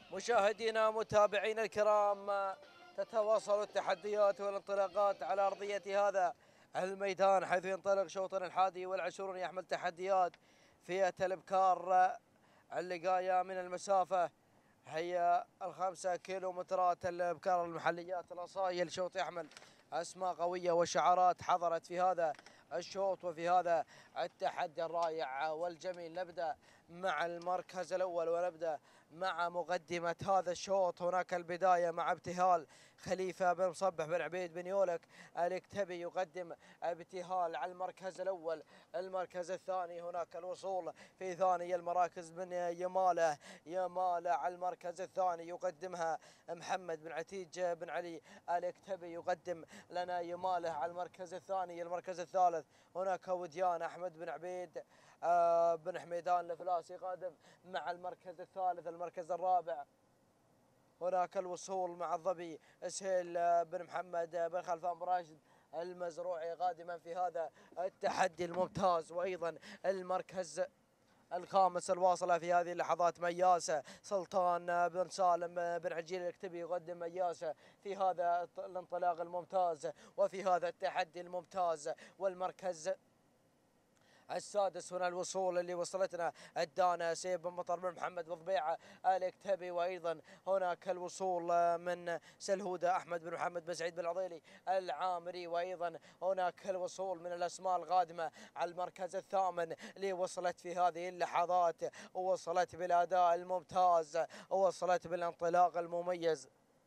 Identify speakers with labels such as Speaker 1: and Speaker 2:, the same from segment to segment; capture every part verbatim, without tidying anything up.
Speaker 1: مشاهدينا متابعينا الكرام، تتواصل التحديات والانطلاقات على أرضية هذا الميدان، حيث ينطلق شوطنا الحادي والعشرون يحمل تحديات فئة الابكار اللقاية من المسافة هي الخمسة كيلومترات. الابكار المحليات الاصايل شوط يحمل اسماء قوية وشعارات حضرت في هذا الشوط وفي هذا التحدي الرائع والجميل. نبدأ مع المركز الأول ونبدأ مع مقدمة هذا الشوط. هناك البداية مع ابتهال خليفة بن مصبح بن عبيد بن يولك الكتبي يقدم ابتهال على المركز الأول. المركز الثاني هناك الوصول في ثاني المراكز من يماله يماله على المركز الثاني يقدمها محمد بن عتيج بن علي الكتبي يقدم لنا يماله على المركز الثاني. المركز الثالث هناك وديان أحمد بن عبيد آه بن حميدان الفلاسي قادم مع المركز الثالث. المركز الرابع هناك الوصول مع الظبي سهيل بن محمد بن خلفان براشد المزروعي قادما في هذا التحدي الممتاز. وأيضا المركز الخامس الواصلة في هذه اللحظات مياسة سلطان بن سالم بن عجيل الكتبي يقدم مياسة في هذا الانطلاق الممتاز وفي هذا التحدي الممتاز. والمركز السادس هنا الوصول اللي وصلتنا الدانا سيب بن مطر بن محمد بضبيعة الكتبي. وأيضا هناك الوصول من سلهودة أحمد بن محمد بن سعيد بن العضيلي العامري. وأيضا هناك الوصول من الأسماء القادمة على المركز الثامن اللي وصلت في هذه اللحظات ووصلت بالأداء الممتاز ووصلت بالانطلاق المميز.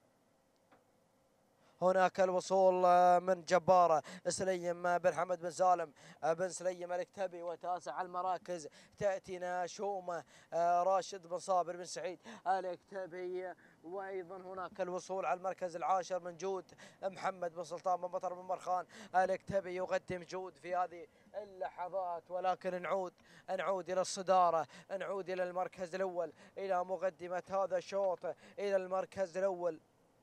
Speaker 1: هناك الوصول من جبارة سليم بن حمد بن سالم بن سليم الكتبي. وتاسع المراكز تأتينا شومة راشد بن صابر بن سعيد الكتبي. وأيضا هناك الوصول على المركز العاشر من جود محمد بن سلطان بن مطر بن مرخان الكتبي يقدم جود في هذه اللحظات. ولكن نعود نعود إلى الصدارة، نعود إلى المركز الأول، إلى مقدمة هذا الشوط، إلى المركز الأول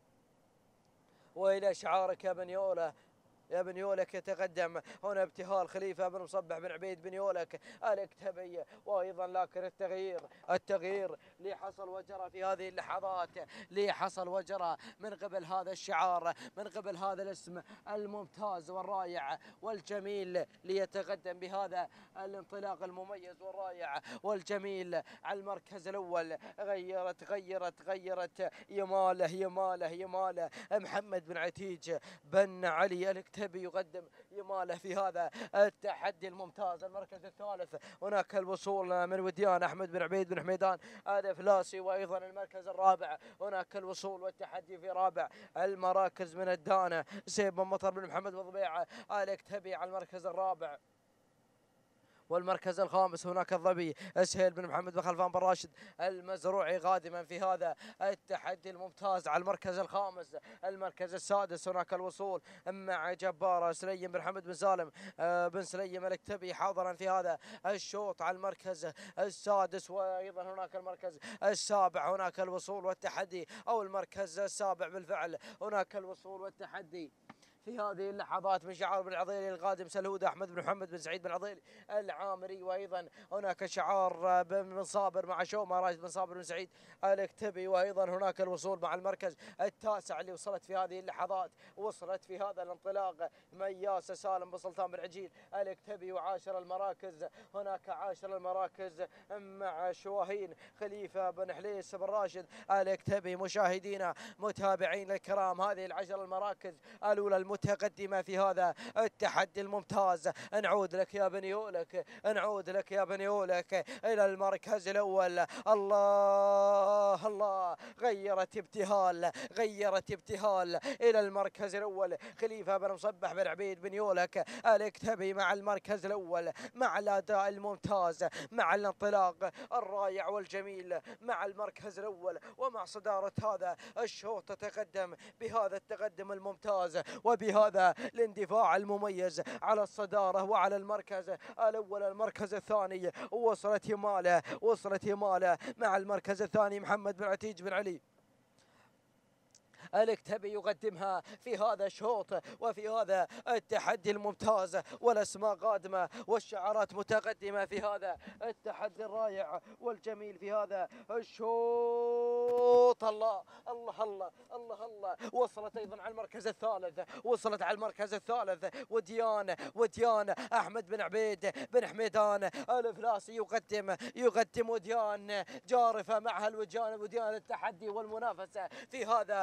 Speaker 1: وإلى شعارك يا بن يوله. يا بن يولك يتقدم هنا ابتهال خليفة بن مصبح بن عبيد بن يولك الكتبي. وأيضا لكن التغيير التغيير اللي حصل وجرى في هذه اللحظات، اللي حصل وجرى من قبل هذا الشعار، من قبل هذا الاسم الممتاز والرائع والجميل ليتقدم بهذا الانطلاق المميز والرائع والجميل على المركز الأول. غيرت غيرت غيرت يماله يماله يماله محمد بن عتيج بن علي الكتبي يقدم يماله في هذا التحدي الممتاز. المركز الثالث هناك الوصول من وديان أحمد بن عبيد بن حميدان الفلاسي. وأيضا المركز الرابع هناك الوصول والتحدي في رابع المراكز من الدانة سيب بن مطر بن محمد بن ضبيعة الكتبي على المركز الرابع. والمركز الخامس هناك الظبي سهيل بن محمد بن خلفان بن راشد المزروعي قادما في هذا التحدي الممتاز على المركز الخامس. المركز السادس هناك الوصول مع جبارة سليم بن حمد بن سالم بن سليم الكتبي حاضرا في هذا الشوط على المركز السادس. وايضا هناك المركز السابع هناك الوصول والتحدي، او المركز السابع بالفعل هناك الوصول والتحدي في هذه اللحظات من شعار بن العضيلي القادم سلهودة أحمد بن محمد بن سعيد بن العضيلي العامري. وأيضا هناك شعار بن صابر مع شومة راشد بن صابر بن سعيد الكتبي. وأيضا هناك الوصول مع المركز التاسع اللي وصلت في هذه اللحظات، وصلت في هذا الانطلاق مياسة سالم بن سلطان بن عجيل الكتبي. وعاشر المراكز هناك عاشر المراكز مع شواهين خليفة بن حليس بن راشد الكتبي. مشاهدينا متابعين الكرام، هذه العشر المراكز الأولى المتقدمة في هذا التحدي الممتاز. نعود لك يا بن يولك، نعود لك يا بن يولك إلى المركز الأول. الله الله، غيرت ابتهال غيرت ابتهال إلى المركز الأول. خليفة بن مصبح بن عبيد بن يولك الكتبي مع المركز الأول، مع الأداء الممتاز، مع الانطلاق الرائع والجميل مع المركز الأول ومع صدارة هذا الشوط. تتقدم بهذا التقدم الممتاز وبهذا الاندفاع المميز على الصدارة وعلى المركز الأول. المركز الثاني وصلت يماله وصلت يماله مع المركز الثاني محمد بن عتيج بن علي الكتبي يقدمها في هذا الشوط وفي هذا التحدي الممتاز. والأسماء قادمة والشعارات متقدمة في هذا التحدي الرائع والجميل في هذا الشوط. شوط الله الله الله الله الله. وصلت ايضا على المركز الثالث، وصلت على المركز الثالث. وديان وديان احمد بن عبيد بن حميدان الفلاسي يقدم يقدم وديان جارفه معها الوجان، وديان التحدي والمنافسه في هذا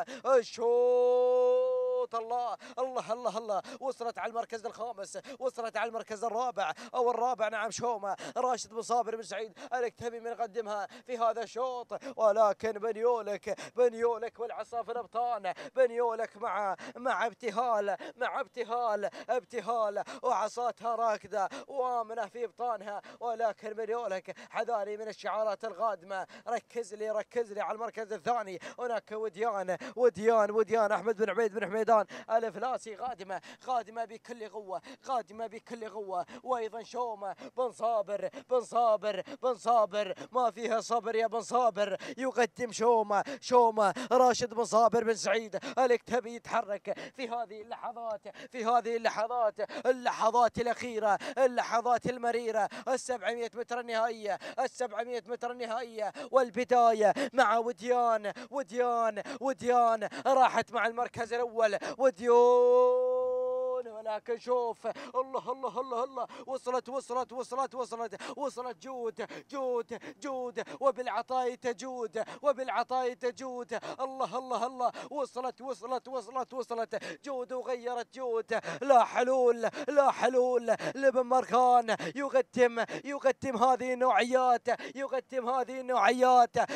Speaker 1: الشوط. الله الله الله الله. وصلت على المركز الخامس، وصلت على المركز الرابع او الرابع نعم شومه راشد بن صابر بن سعيد الكتبي من يقدمها في هذا الشوط. ولكن بنيولك بنيولك والعصافر ابطان، بنيولك مع مع ابتهال مع ابتهال ابتهال وعصاتها راكده وامنه في ابطانها. ولكن بنيولك حذاري من الشعارات القادمه. ركز لي ركز لي على المركز الثاني. هناك وديان وديان وديان احمد بن عبيد بن حميدان الفلاسي قادمه قادمه بكل قوه قادمه بكل قوه. وايضا شومه بن صابر بن صابر بن صابر ما فيها صبر يا بن صابر يقدم شومه شومه راشد بن صابر بن سعيد الكتبي يتحرك في هذه اللحظات في هذه اللحظات اللحظات الاخيره اللحظات المريره. السبعمائة متر النهائيه السبعمائة متر النهائيه والبدايه مع وديان وديان وديان راحت مع المركز الاول وديان. ولكن شوف الله الله الله الله. وصلت وصلت وصلت وصلت وصلت جود جود جود وبالعطاء تجود وبالعطاء تجود. الله الله الله. وصلت وصلت وصلت وصلت جود وغيرت جود. لا حلول لا حلول لبن مرخان يقدم يقدم هذه النوعيات يقدم هذه النوعيات.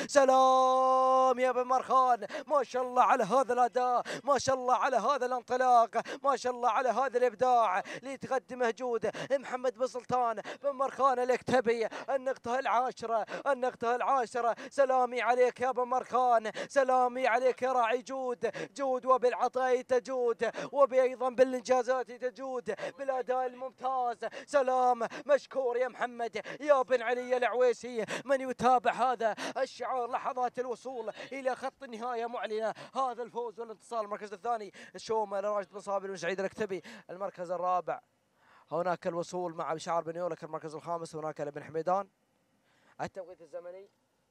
Speaker 1: سلام يا بن مرخان، ما شاء الله على هذا الاداء، ما شاء الله على هذا الانطلاق، ما شاء الله على هذا الابداع اللي تقدمه جود محمد بن سلطان بن مرخان الكتبي. النقطة العاشرة النقطة العاشرة. سلامي عليك يا بن مرخان، سلامي عليك يا راعي جود جود. وبالعطاء تجود وبأيضا بالانجازات تجود بالاداء الممتاز. سلام مشكور يا محمد يا بن علي العويسي من يتابع هذا الشعار. لحظات الوصول الى خط النهايه معلنه هذا الفوز والانتصار. المركز الثاني شومه راشد بن صابر بن سعيد الكتبي. المركز الرابع هناك الوصول مع بشار بن يولك. المركز الخامس هناك لبن حميدان. التوقيت الزمني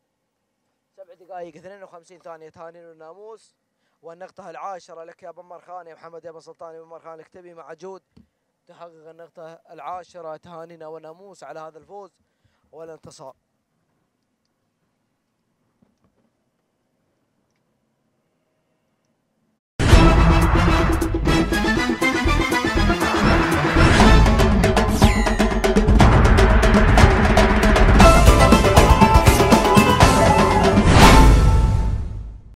Speaker 1: سبع دقائق اثنين وخمسين ثانية تهانين الناموس. والنقطة العاشرة لك يا بن مرخان يا محمد يا بن سلطان يا بن مرخان الكتبي مع جود تحقق النقطة العاشرة. تهانينا وناموس على هذا الفوز والانتصار.